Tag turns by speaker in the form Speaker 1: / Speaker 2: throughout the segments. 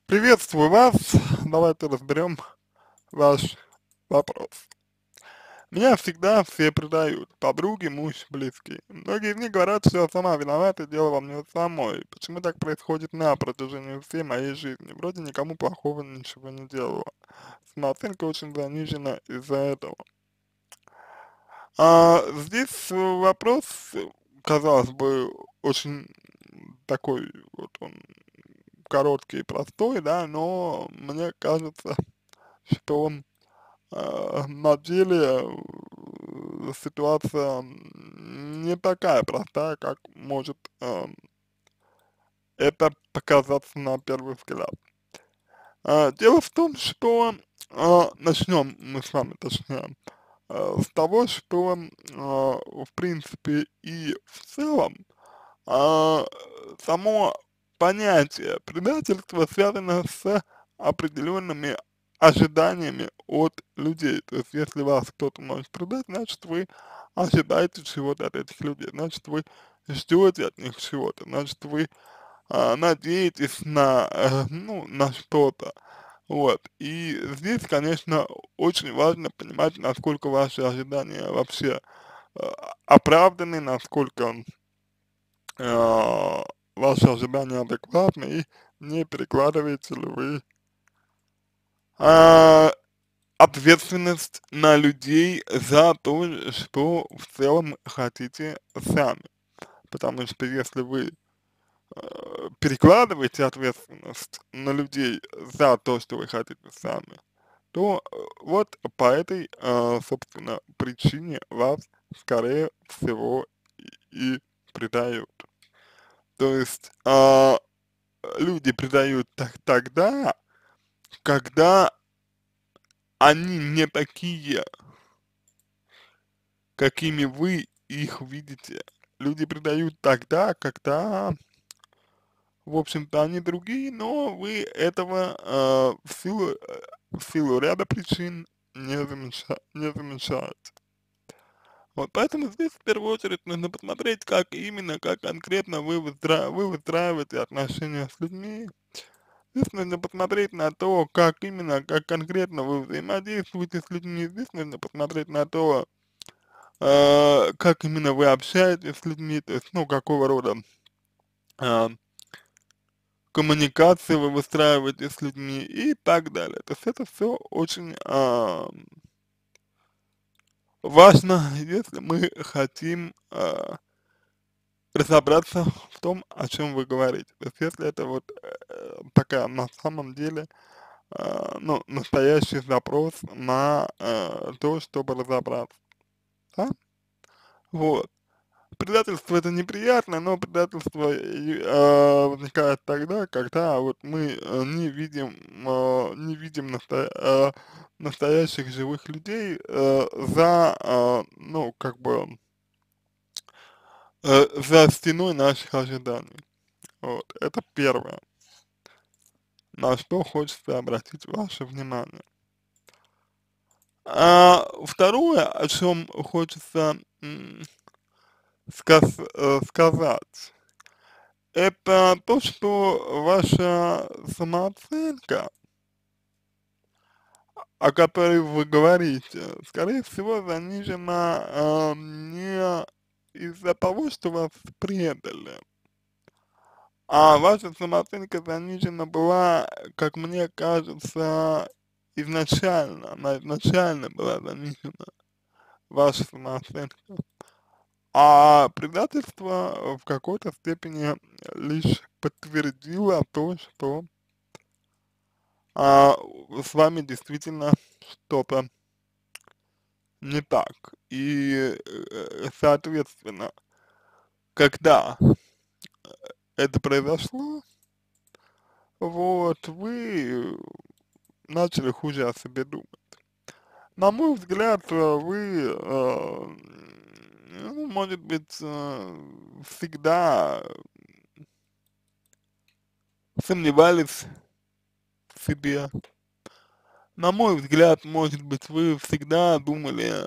Speaker 1: Приветствую вас. Давайте разберем ваш вопрос. Меня всегда все предают, подруги, муж, близкие. Многие из них говорят, что я сама виновата, дело во мне самой. Почему так происходит на протяжении всей моей жизни? Вроде никому плохого ничего не делала. Самооценка очень занижена из-за этого. Здесь вопрос, казалось бы, очень такой вот он короткий и простой, да, но мне кажется, что на деле ситуация не такая простая, как может это показаться на первый взгляд. Дело в том, что начнем мы с вами, точнее, с того, что в принципе и в целом а, само понятие предательства связано с определенными ожиданиями от людей. То есть, если вас кто-то может предать, значит, вы ожидаете чего-то от этих людей, значит, вы ждете от них чего-то, значит, вы надеетесь на, ну, на что-то. Вот. И здесь, конечно, очень важно понимать, насколько ваши ожидания вообще э, оправданы, насколько э, ваши ожидания адекватны и не перекладываете ли вы а, ответственность на людей за то, что в целом хотите сами. Потому что если вы перекладываете ответственность на людей за то, что вы хотите сами, то вот по этой, собственно, причине вас, скорее всего, и предают. То есть, люди предают тогда, когда они не такие, какими вы их видите. Люди предают тогда, когда, в общем-то, они другие, но вы этого в силу ряда причин не замечаете. Вот поэтому здесь в первую очередь нужно посмотреть, как именно, как конкретно вы выстраиваете отношения с людьми. Здесь нужно посмотреть на то, как именно, как конкретно вы взаимодействуете с людьми. Здесь нужно посмотреть на то, как именно вы общаетесь с людьми, то есть, ну, какого рода а, коммуникации вы выстраиваете с людьми и так далее. То есть это все очень важно, если мы хотим разобраться в том, о чем вы говорите. То есть если это вот такая на самом деле ну, настоящий запрос на то, чтобы разобраться, да? Вот. Предательство это неприятно, но предательство возникает тогда, когда вот мы не видим настоящих живых людей за, ну, как бы, за стеной наших ожиданий. Вот, это первое, на что хочется обратить ваше внимание. Второе, о чем хочется сказать, это то, что ваша самооценка, о которой вы говорите, скорее всего, занижена не из-за того, что вас предали, а ваша самооценка занижена была, как мне кажется, изначально, она изначально была занижена, ваша самооценка. А предательство в какой-то степени лишь подтвердило то, что с вами действительно что-то не так. И, соответственно, когда это произошло, вот, вы начали хуже о себе думать. На мой взгляд, вы, ну, может быть, всегда сомневались в себе. На мой взгляд, может быть, вы всегда думали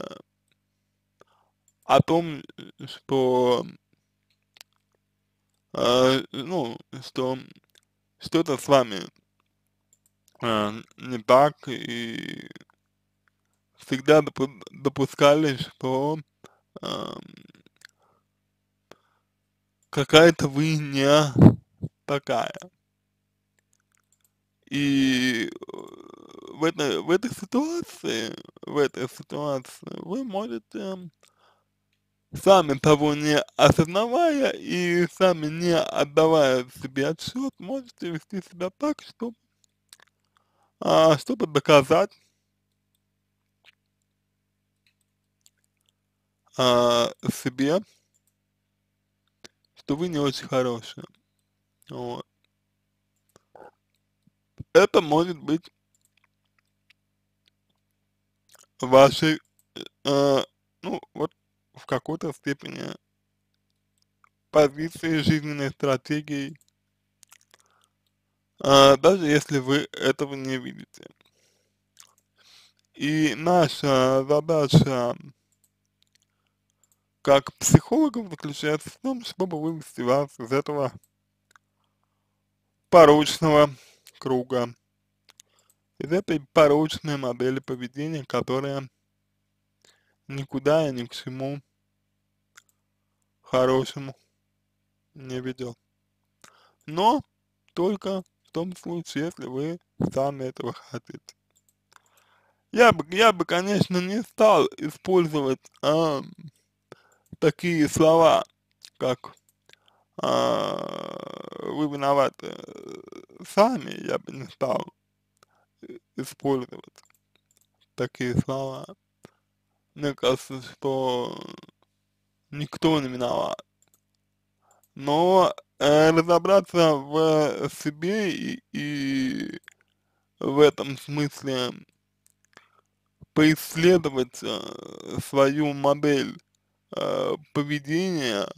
Speaker 1: о том, что, ну, что что-то с вами не так, и всегда допускали, что ам, какая-то вы не такая. И в этой ситуации вы можете, сами того не осознавая и сами не отдавая себе отчет, можете вести себя так, чтобы доказать себе, что вы не очень хорошие. Вот. Это может быть вашей, э, ну, вот в какой-то степени позиции, жизненной стратегии, даже если вы этого не видите. И наша задача как психологов заключается в том, чтобы вывести вас из этого порочного круга, из этой порочной модели поведения, которая никуда и ни к чему хорошему не ведет. Но только в том случае, если вы сами этого хотите. Я бы, конечно, не стал использовать такие слова, как вы виноваты сами, я бы не стал использовать такие слова. Мне кажется, что никто не виноват. Но разобраться в себе и в этом смысле поисследовать свою модель поведения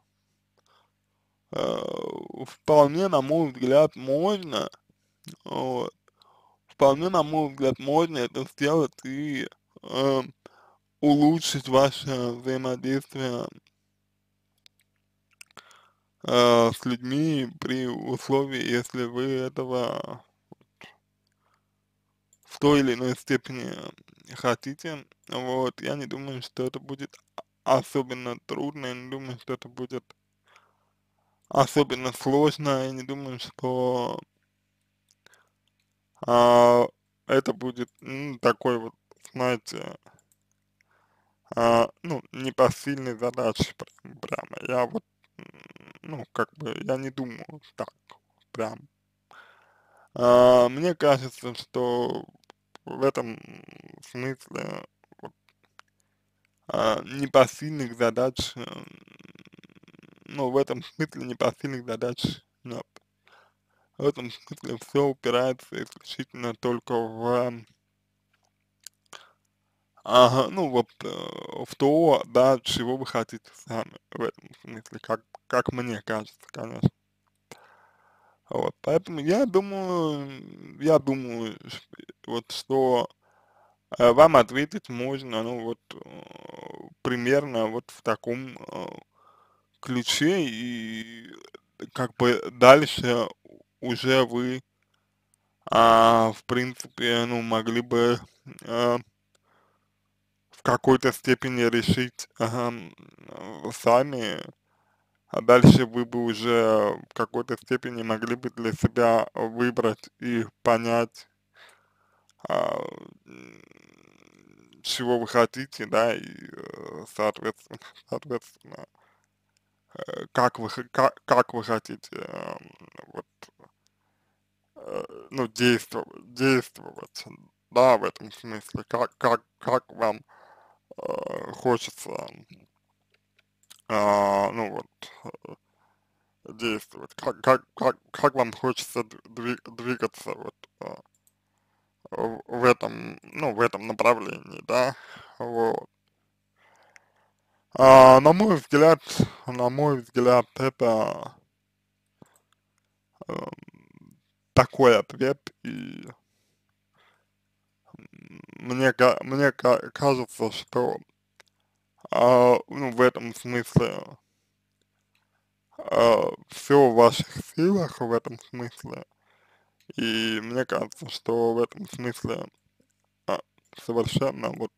Speaker 1: вполне, на мой взгляд, можно, вот, вполне, на мой взгляд, можно это сделать и э, улучшить ваше взаимодействие с людьми при условии, если вы этого в той или иной степени хотите. Вот, я не думаю, что это будет особенно трудно, я не думаю, что это будет особенно сложно, я не думаю, что а, это будет такой вот, знаете, ну, непосильной задачей прямо. Я вот, ну, как бы, я не думаю так прям. Мне кажется, что в этом смысле вот, непосильных задач, ну, в этом смысле непосильных задач нет. В этом смысле все упирается исключительно только ну, вот, в то, да, чего вы хотите сами, в этом смысле, как мне кажется, конечно. Вот, поэтому я думаю, вот, что вам ответить можно, ну, вот, примерно вот в таком ключе, и как бы дальше уже вы, в принципе, ну, могли бы э, в какой-то степени решить сами, а дальше вы бы уже в какой-то степени могли бы для себя выбрать и понять, а, м, чего вы хотите, да, и, соответственно, как вы хотите, вот, ну, действовать, да, в этом смысле, как вам хочется, ну, вот, действовать, как вам хочется двигаться, вот, в этом, ну, в этом направлении, да, вот. На мой взгляд, это э, такой ответ, и кажется, что ну, в этом смысле все в ваших силах в этом смысле, И мне кажется, что в этом смысле а, совершенно вот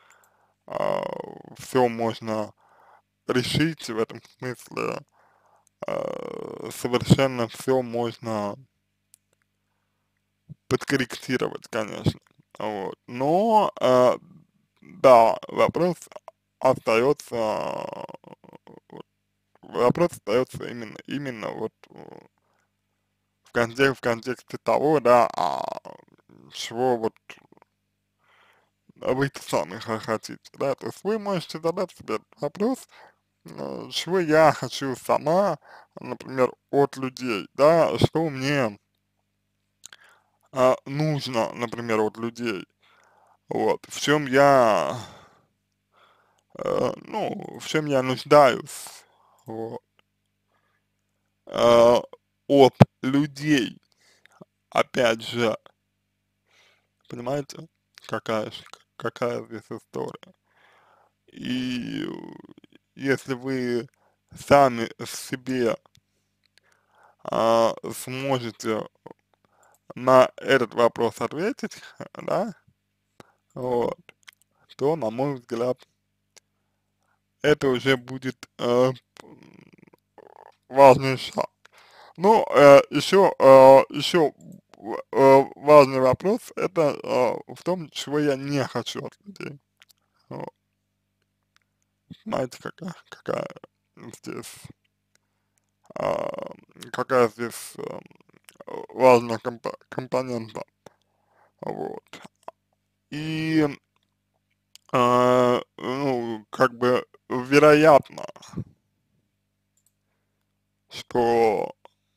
Speaker 1: все можно решить, в этом смысле совершенно все можно подкорректировать, конечно. Вот. Но, да, остается, вот, вопрос остается именно вот в контексте того, да, чего вот вы-то сами хотите, да, то есть вы можете задать себе этот вопрос, чего я хочу сама, например, от людей, да, что мне нужно, например, от людей, вот, в чем я нуждаюсь, вот, э, от людей, опять же, понимаете, какая здесь история. И если вы сами себе сможете на этот вопрос ответить, да, вот, то, на мой взгляд, это уже будет важный шаг. Ну, еще важный вопрос, это в том, чего я не хочу от людей. Вот. Знаете, здесь, а, какая здесь важная компонента. Вот. И, ну, как бы вероятно, что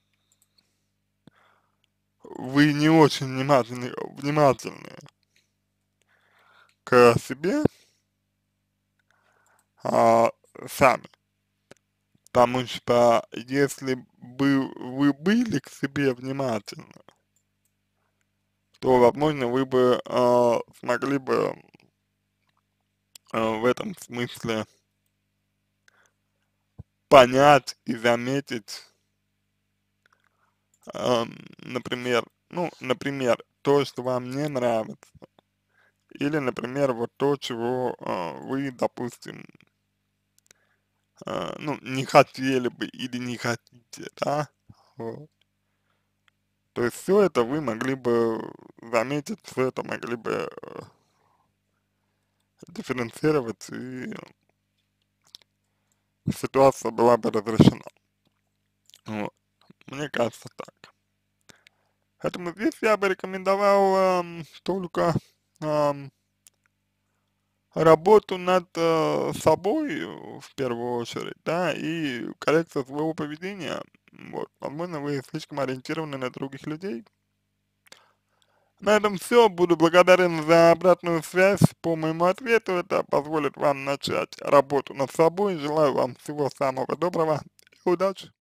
Speaker 1: вы не очень внимательны к себе, а, сами. Потому что если бы вы были к себе внимательны, то, возможно, вы бы смогли бы в этом смысле понять и заметить, например, то, что вам не нравится, или, например, вот то, чего вы, допустим, ну, не хотели бы или не хотите, да, вот. То есть все это вы могли бы заметить, все это могли бы дифференцировать, и ситуация была бы разрешена. Вот. Мне кажется так. Поэтому здесь я бы рекомендовал только ам, работу над собой в первую очередь, да, и коррекцию своего поведения. Вот. Возможно, вы слишком ориентированы на других людей. На этом все. Буду благодарен за обратную связь по моему ответу. Это позволит вам начать работу над собой. Желаю вам всего самого доброго и удачи.